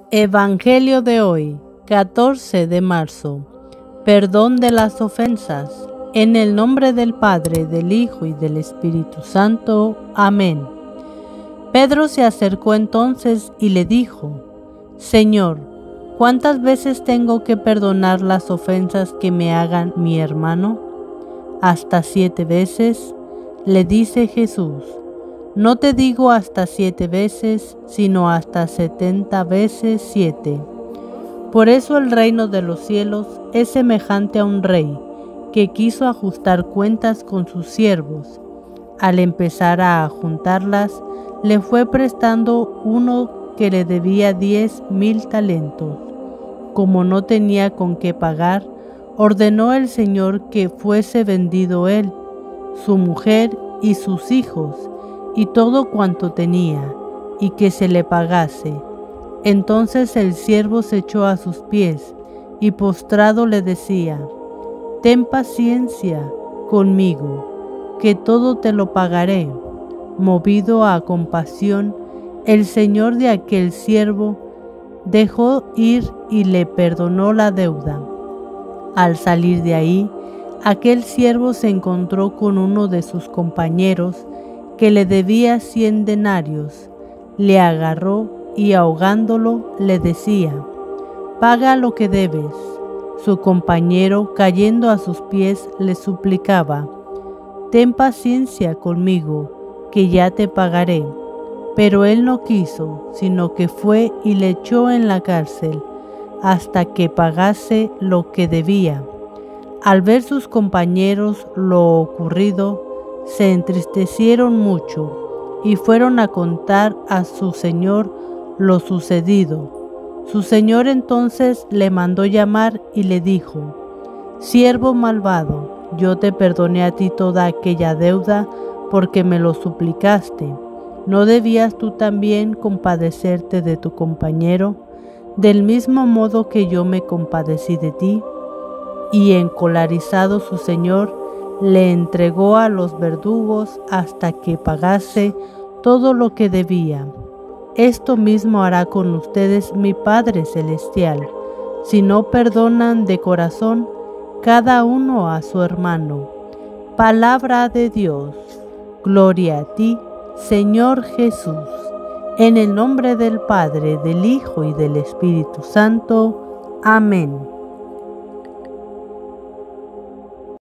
Evangelio de hoy, 14 de marzo. Perdón de las ofensas. En el nombre del Padre, del Hijo y del Espíritu Santo. Amén. Pedro se acercó entonces y le dijo: Señor, ¿cuántas veces tengo que perdonar las ofensas que me hagan mi hermano? ¿Hasta 7 veces? Le dice Jesús: no te digo hasta 7 veces, sino hasta 70 veces 7. Por eso el reino de los cielos es semejante a un rey que quiso ajustar cuentas con sus siervos. Al empezar a juntarlas, le fue prestando uno que le debía 10,000 talentos. Como no tenía con qué pagar, ordenó el Señor que fuese vendido él, su mujer y sus hijos, y todo cuanto tenía, y que se le pagase. Entonces el siervo se echó a sus pies, y postrado le decía: ten paciencia conmigo, que todo te lo pagaré. Movido a compasión, el señor de aquel siervo dejó ir y le perdonó la deuda. Al salir de ahí, aquel siervo se encontró con uno de sus compañeros que le debía 100 denarios. Le agarró y ahogándolo le decía: paga lo que debes. Su compañero, cayendo a sus pies, le suplicaba: ten paciencia conmigo, que ya te pagaré. Pero él no quiso, sino que fue y le echó en la cárcel hasta que pagase lo que debía. Al ver sus compañeros lo ocurrido, se entristecieron mucho y fueron a contar a su señor lo sucedido. Su señor entonces le mandó llamar y le dijo: siervo malvado, yo te perdoné a ti toda aquella deuda porque me lo suplicaste. ¿No debías tú también compadecerte de tu compañero, del mismo modo que yo me compadecí de ti? Y encolerizado su señor, le entregó a los verdugos hasta que pagase todo lo que debía. Esto mismo hará con ustedes mi Padre Celestial, si no perdonan de corazón cada uno a su hermano. Palabra de Dios. Gloria a ti, Señor Jesús. En el nombre del Padre, del Hijo y del Espíritu Santo. Amén.